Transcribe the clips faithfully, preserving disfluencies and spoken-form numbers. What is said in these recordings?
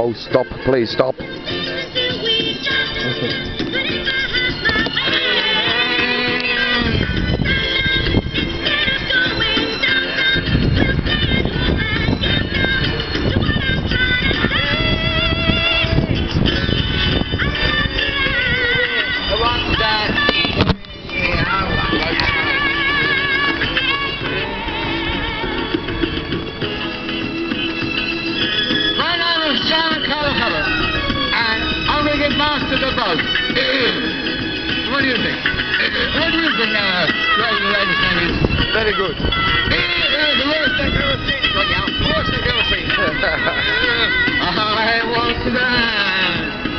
no, stop, please stop. Master the boat. What do you think? What do you think now? Right, the lady's name is? Very good. The worst I've ever seen. The worst I've ever seen. I want that.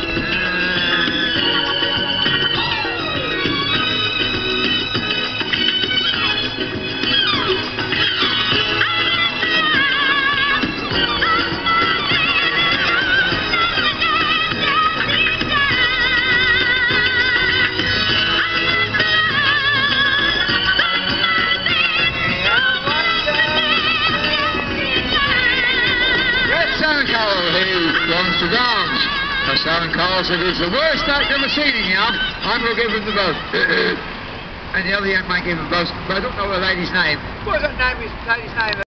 Wants to dance. The Southern Carl said it's the worst I've ever seen in here. I'm going to give him the boat. And the other young man gave him the boat. But I don't know the lady's name. What's that name? His lady's name?